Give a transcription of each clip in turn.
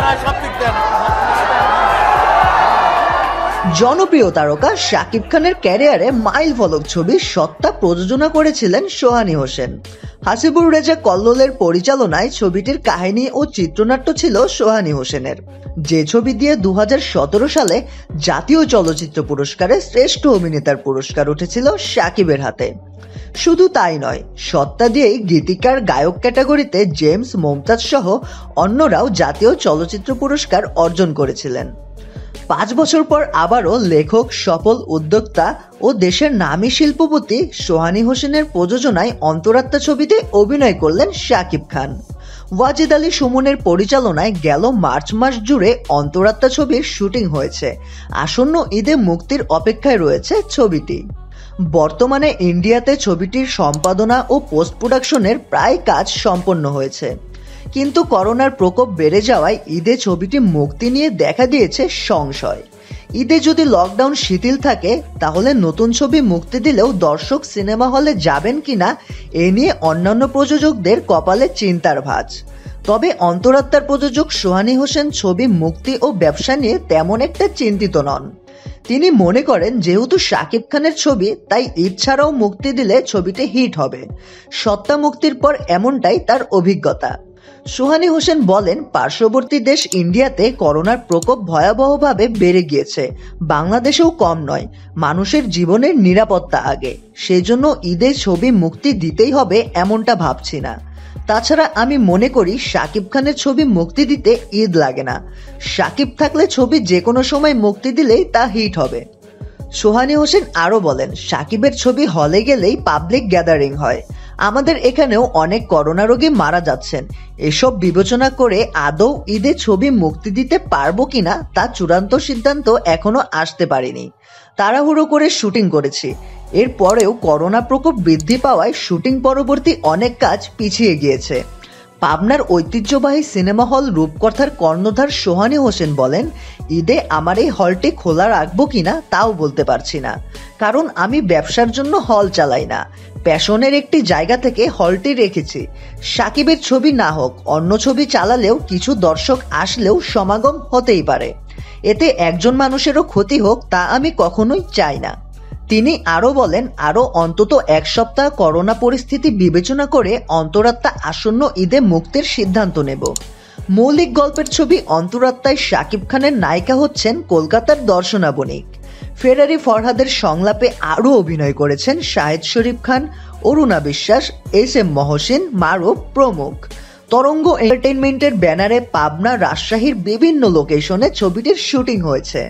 জনপ্রিয় তারকা শাকিব খানের ক্যারিয়ারে মাইল ফলক ছবি সত্তা প্রযোজনা করেছিলেন সোহানী হোসেন। হাসিবুর রেজা কল্লোলের পরিচালনায় ছবিটির কাহিনী ও চিত্রনাট্য ছিল সোহানী হোসেনের, যে ছবি দিয়ে 2017 সালে জাতীয় চলচ্চিত্র পুরস্কারে শ্রেষ্ঠ অভিনেতার পুরস্কার উঠেছিল শাকিবের হাতে। শুধু তাই নয়, সত্তা দিয়েই গীতিকার গায়ক ক্যাটাগরিতে জেমস মুমতাজ সহ অন্যরাও জাতীয় চলচ্চিত্র পুরস্কার অর্জন করেছিলেন। 5 বছর পর আবারও লেখক, সফল উদ্যোক্তা ও দেশের নামী শিল্পপতি সোহানী হোসেনের প্রযোজনায় অন্তরাত্মা ছবিতে অভিনয় করলেন শাকিব খান। ওয়াজিদ আলী সুমনের পরিচালনায় গেল মার্চ মাস জুড়ে অন্তরাত্মা ছবির শুটিং হয়েছে। আসন্ন ঈদে মুক্তির অপেক্ষায় রয়েছে ছবিটি। বর্তমানে ইন্ডিয়াতে ছবিটির সম্পাদনা ও পোস্ট প্রোডাকশনের প্রায় কাজ সম্পন্ন হয়েছে, কিন্তু করোনার প্রকোপ বেড়ে যাওয়ায় ঈদে ছবিটি মুক্তি নিয়ে দেখা দিয়েছে সংশয়। ঈদে যদি লকডাউন শিথিল থাকে তাহলে নতুন ছবি মুক্তি দিলেও দর্শক সিনেমা হলে যাবেন কিনা এ নিয়ে অন্যান্য প্রযোজকদের কপালে চিন্তার ভাঁজ। তবে অন্তরাত্মার প্রযোজক সোহানী হোসেন ছবি মুক্তি ও ব্যবসা নিয়ে তেমন একটা চিন্তিত নন। তিনি মনে করেন যেহেতু শাকিব খানের ছবি, তাই ঈদ ছাড়াও মুক্তি দিলে ছবিটি হিট হবে। সত্তা মুক্তির পর এমনটাই তার অভিজ্ঞতা। সোহানী হোসেন বলেন, পার্শ্ববর্তী দেশ ইন্ডিয়াতে করোনার প্রকোপ ভয়াবহভাবে বেড়ে গিয়েছে, বাংলাদেশেও কম নয়। মানুষের জীবনের নিরাপত্তা আগে, সেজন্য ঈদে ছবি মুক্তি দিতেই হবে এমনটা ভাবছি না। তাছাড়া আমি মনে করি শাকিব খানের ছবি মুক্তি দিতে ঈদ লাগে না। শাকিব থাকলে ছবি যে কোনো সময় মুক্তি দিলেই তা হিট হবে। সোহানী হোসেন আরও বলেন, শাকিবের ছবি হলে গেলেই পাবলিক গ্যাদারিং হয়। আমাদের এখানেও অনেক করোনা রোগী মারা যাচ্ছেন। এসব বিবেচনা করে আদৌ ঈদে ছবি মুক্তি দিতে পারবো কিনা তা চূড়ান্ত সিদ্ধান্ত এখনো আসতে পারিনি। তাড়াহুড়ো করে শুটিং করেছি। এরপরেও করোনা প্রকোপ বৃদ্ধি পাওয়ায় শুটিং পরবর্তী অনেক কাজ পিছিয়ে গিয়েছে। পাবনার ঐতিহ্যবাহী সিনেমা হল রূপকথার কর্ণধার সোহানী হোসেন বলেন, ঈদে আমার এই হলটি খোলা রাখবো কিনা তাও বলতে পারছি না, কারণ আমি ব্যবসার জন্য হল চালাই না। প্যাশনের একটি জায়গা থেকে হলটি রেখেছি। শাকিবের ছবি না হোক, অন্য ছবি চালালেও কিছু দর্শক আসলেও সমাগম হতেই পারে। এতে একজন মানুষেরও ক্ষতি হোক তা আমি কখনোই চাই না। তিনি আরও বলেন, আরও অন্তত 1 সপ্তাহ করোনা পরিস্থিতি বিবেচনা করে অন্তরাত্মা আসন্ন ঈদে মুক্তির সিদ্ধান্ত নেব। মৌলিক গল্পের ছবি অন্তরাত্মায় শাকিব খানের নায়িকা হচ্ছেন কলকাতার দর্শনা বণিক। ফেরারি ফরহাদের সংলাপে আরও অভিনয় করেছেন শাহিদ শরীফ খান, অরুণা বিশ্বাস, SM মহসিন, মারুফ প্রমুখ। তরঙ্গ এন্টারটেইনমেন্টের ব্যানারে পাবনা, রাজশাহীর বিভিন্ন লোকেশনে ছবিটির শুটিং হয়েছে।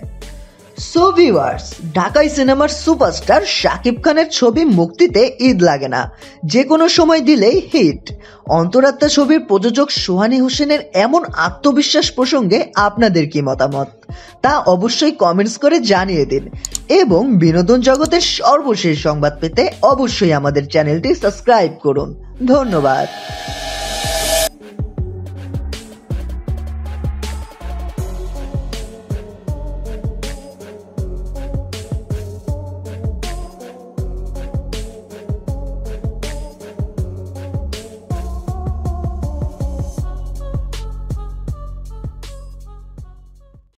সো ভিউয়ার্স, ঢাকাই সিনেমার সুপারস্টার শাকিব খানের ছবি মুক্তিতে ঈদ লাগে না, যে কোনো সময় দিলেই হিট। অন্তরাত্মা ছবির প্রযোজক সোহানী হোসেনের এমন আত্মবিশ্বাস প্রসঙ্গে আপনাদের কি মতামত তা অবশ্যই কমেন্টস করে জানিয়ে দিন, এবং বিনোদন জগতের সর্বশেষ সংবাদ পেতে অবশ্যই আমাদের চ্যানেলটি সাবস্ক্রাইব করুন। ধন্যবাদ।